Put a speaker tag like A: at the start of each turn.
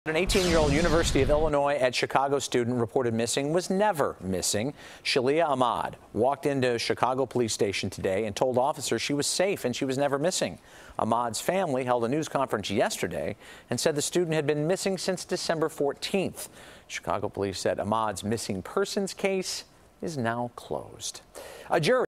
A: An 18-year-old University of Illinois at Chicago student reported missing was never missing. Shalyha Ahmad walked into Chicago police station today and told officers she was safe and she was never missing. Ahmad's family held a news conference yesterday and said the student had been missing since December 14th. Chicago police said Ahmad's missing persons case is now closed. A jury